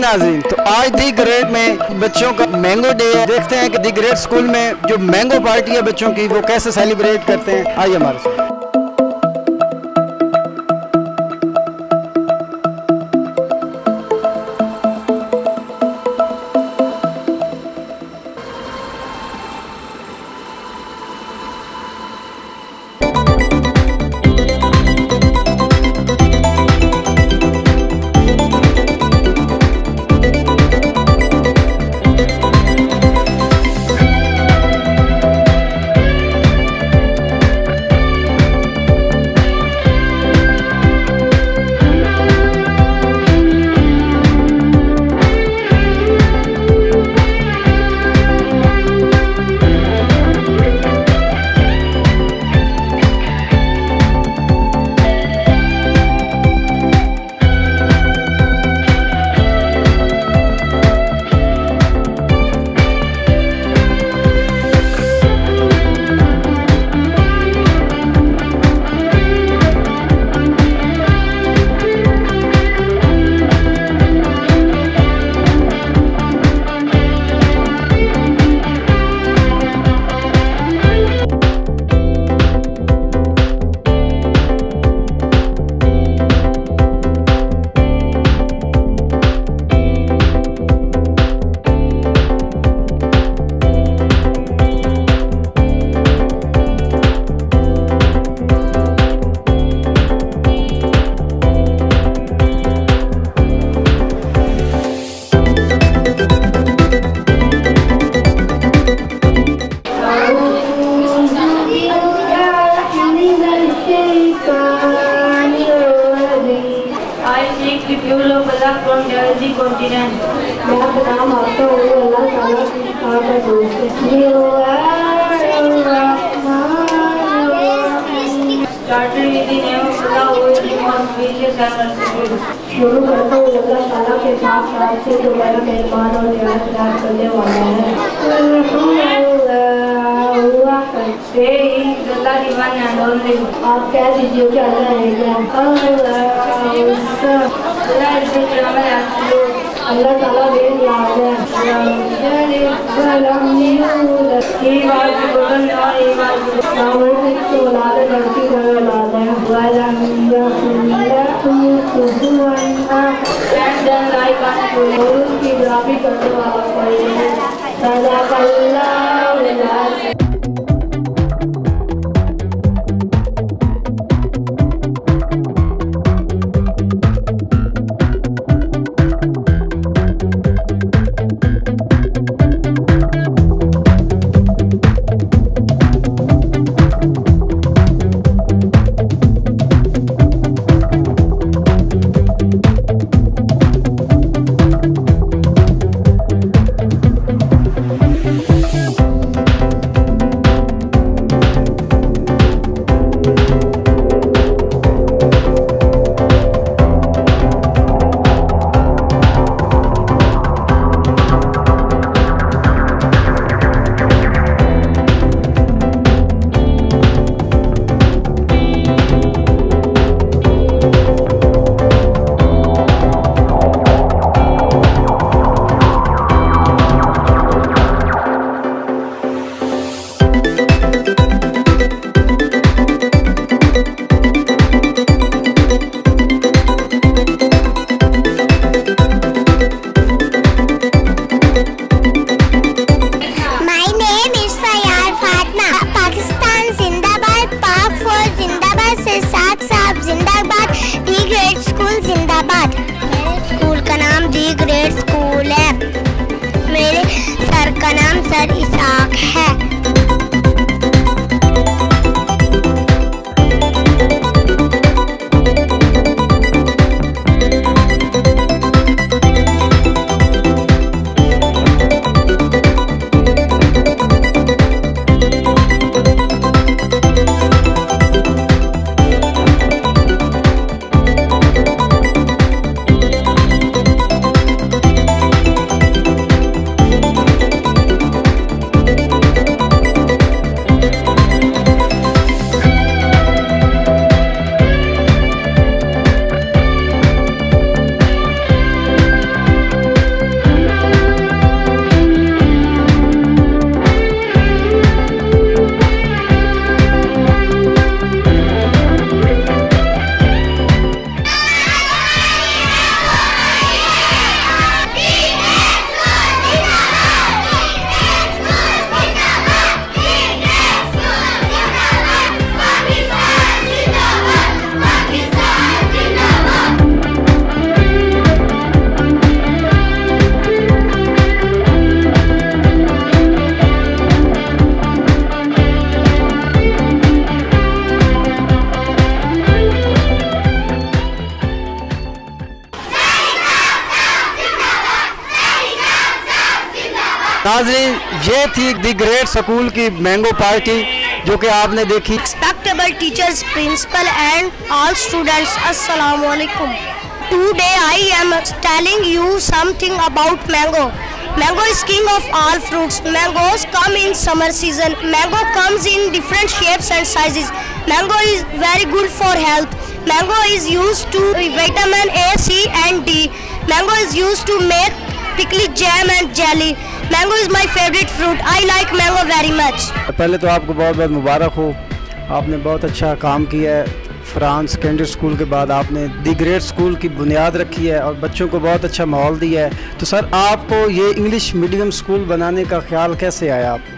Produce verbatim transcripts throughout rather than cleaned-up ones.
नाज़रीन, तो आज दी ग्रेड में बच्चों का मैंगो डे है। देखते हैं कि दी ग्रेड स्कूल में जो मैंगो पार्टी है बच्चों की वो कैसे सेलिब्रेट करते हैं। आइए हमारे साथ। From the early continent. मैं नाम आता हूँ अल्लाह ताला का दोस्त। Started with the name of Allah, who is the most gracious and merciful. शुरू करता हूँ अल्लाह ताला के साथ साथ से जो बड़ा मेहरबान और नियाज़ करने वाला है। अल्लाह की वन एंड ओनली। आप कह दीजिए कि अल्लाह है क्या? अल्लाह ताला बेनियाज़ है। ये बात बोलन और ये बात बोलन तो औलाद लड़की का औलाद है। And then I can't do की ग्राफी करने वाला कोई है। सदाकल्लाह। स्कूल का नाम दी ग्रेड स्कूल है। मेरे सर का नाम सर इसाक है। नाज़रीन, ये थी दी ग्रेट स्कूल की मैंगो पार्टी जो कि आपने देखी। Respectable teachers, principal and all students, assalamu alaikum. Today I am telling you something about mango. Mango is king of all fruits. Mangoes come in summer season. Mango comes in different shapes and sizes. Mango is very good for health. Mango is used to vitamin A, C and D. Mango is used to make pickly jam and jelly. Mango is my favorite fruit. I like mango very much. पहले तो आपको बहुत बहुत मुबारक हो, आपने बहुत अच्छा काम किया है। फ्रांस सेकेंडरी स्कूल के बाद आपने दी ग्रेट स्कूल की बुनियाद रखी है और बच्चों को बहुत अच्छा माहौल दिया है। तो सर, आपको ये इंग्लिश मीडियम स्कूल बनाने का ख्याल कैसे आया आप?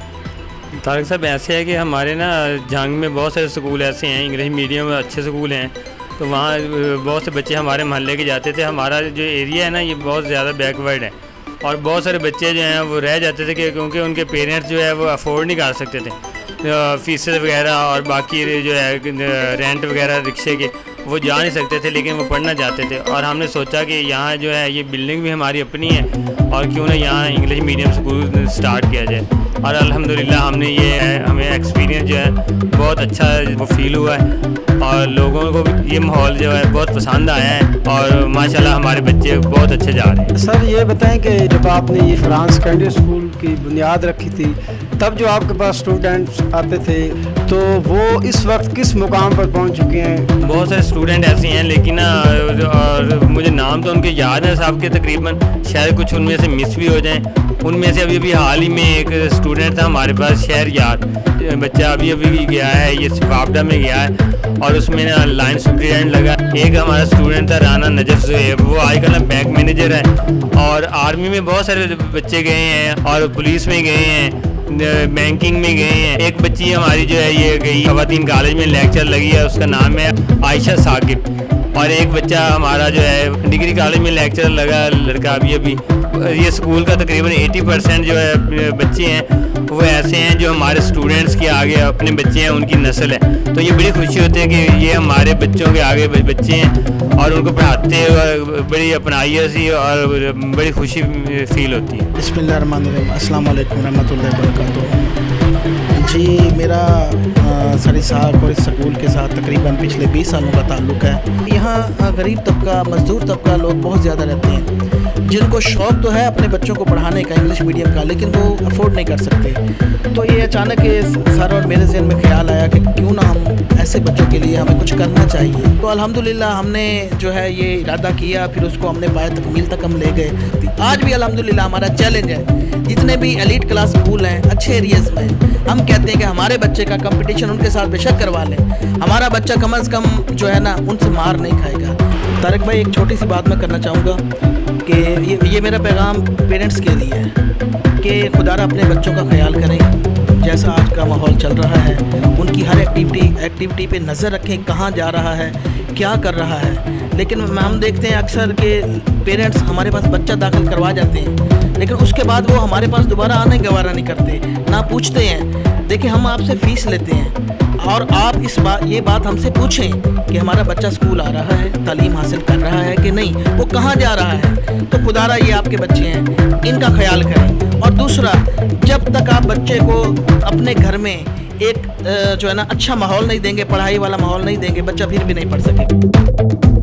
तारिक साहब, ऐसे है कि हमारे ना जंग में बहुत सारे स्कूल ऐसे हैं, इंग्लिश मीडियम अच्छे स्कूल हैं, तो वहाँ बहुत से बच्चे हमारे मोहल्ले के जाते थे। हमारा जो एरिया है ना, ये बहुत ज़्यादा बैकवर्ड है और बहुत सारे बच्चे जो हैं वो रह जाते थे कि क्योंकि उनके पेरेंट्स जो है वो अफोर्ड नहीं कर सकते थे फीसेस वगैरह और बाकी जो है रेंट वगैरह रिक्शे के, वो जा नहीं सकते थे, लेकिन वो पढ़ना चाहते थे। और हमने सोचा कि यहाँ जो है ये बिल्डिंग भी हमारी अपनी है और क्यों ना यहाँ इंग्लिश मीडियम स्कूल स्टार्ट किया जाए। और अल्हम्दुलिल्लाह हमने ये हमें एक्सपीरियंस जो है बहुत अच्छा वो फील हुआ है और लोगों को ये माहौल जो है बहुत पसंद आया है और माशाल्लाह हमारे बच्चे बहुत अच्छे जा रहे हैं। सर, ये बताएं कि जब आपने ये फ्रांस सेकेंडरी स्कूल की बुनियाद रखी थी, तब जो आपके पास स्टूडेंट्स आते थे तो वो इस वक्त किस मुकाम पर पहुंच चुके हैं? बहुत सारे स्टूडेंट ऐसे हैं, लेकिन और मुझे नाम तो उनके याद है साहब के, तकरीबन शायद कुछ उनमें से मिस भी हो जाएं। उनमें से अभी अभी हाल ही में एक स्टूडेंट था हमारे पास, शहर यार बच्चा, अभी अभी गया है, ये सिफाफडा में गया है और उसमें ना लाइन सुप्रिटेंडेंट लगा। एक हमारा स्टूडेंट था राना नजफ ज़ुहैब, वो आजकल ना बैंक मैनेजर है और आर्मी में बहुत सारे बच्चे गए हैं और पुलिस में गए हैं, बैंकिंग में गए हैं। एक बच्ची हमारी जो है ये गई खवातीन कॉलेज में लेक्चर लगी है, उसका नाम है आयशा साकिब। और एक बच्चा हमारा जो है डिग्री कॉलेज में लेक्चर लगा लड़का अभी अभी। ये स्कूल का तकरीबन अस्सी परसेंट जो है बच्चे हैं वो ऐसे हैं जो हमारे स्टूडेंट्स के आगे अपने बच्चे हैं, उनकी नस्ल है। तो ये बड़ी खुशी होती है कि ये हमारे बच्चों के आगे बच्चे हैं और उनको पढ़ाते हैं, बड़ी अपनाई सी और बड़ी खुशी फील होती है। बिस्मिल्लाहिर्रहमानिर्रहीम, अस्सलाम वालेकुम रहमतुल्लाहि व बरकातुहू। जी, मेरा सरिसाक और इस स्कूल के साथ तकरीबन पिछले बीस सालों का ताल्लुक़ है। यहाँ गरीब तबका, मज़दूर तबका लोग बहुत ज़्यादा रहते हैं, जिनको शौक़ तो है अपने बच्चों को पढ़ाने का इंग्लिश मीडियम का, लेकिन वो अफोर्ड नहीं कर सकते। तो ये अचानक सर और मेरे जहन में ख्याल आया कि क्यों ना हम ऐसे बच्चों के लिए हमें कुछ करना चाहिए। तो अल्हम्दुलिल्लाह हमने जो है ये इरादा किया, फिर उसको हमने पाए तकमील तक हम ले गए। आज भी अल्हम्दुलिल्लाह हमारा चैलेंज है, जितने भी एलीट क्लास स्कूल हैं अच्छे एरियाज़ में, हम कहते हैं कि हमारे बच्चे का कंपटीशन उनके साथ बेशक करवा लें, हमारा बच्चा कम अज़ कम जो है ना उनसे मार नहीं खाएगा। तारिक भाई, एक छोटी सी बात मैं करना चाहूँगा कि ये ये मेरा पैगाम पेरेंट्स के लिए है कि खुदारा अपने बच्चों का ख्याल करें। जैसा आज का माहौल चल रहा है, उनकी हर एक्टिविटी एक्टिविटी पे नज़र रखें, कहाँ जा रहा है, क्या कर रहा है। लेकिन हम देखते हैं अक्सर के पेरेंट्स हमारे पास बच्चा दाखिल करवा जाते हैं, लेकिन उसके बाद वो हमारे पास दोबारा आने गवारा नहीं करते, ना पूछते हैं। देखिए, हम आपसे फ़ीस लेते हैं और आप इस बात ये बात हमसे पूछें कि हमारा बच्चा स्कूल आ रहा है, तालीम हासिल कर रहा है कि नहीं, वो कहाँ जा रहा है। तो खुदारा ये आपके बच्चे हैं, इनका ख्याल करें। और दूसरा, जब तक आप बच्चे को अपने घर में एक जो है ना अच्छा माहौल नहीं देंगे, पढ़ाई वाला माहौल नहीं देंगे, बच्चा फिर भी नहीं पढ़ सकेगा।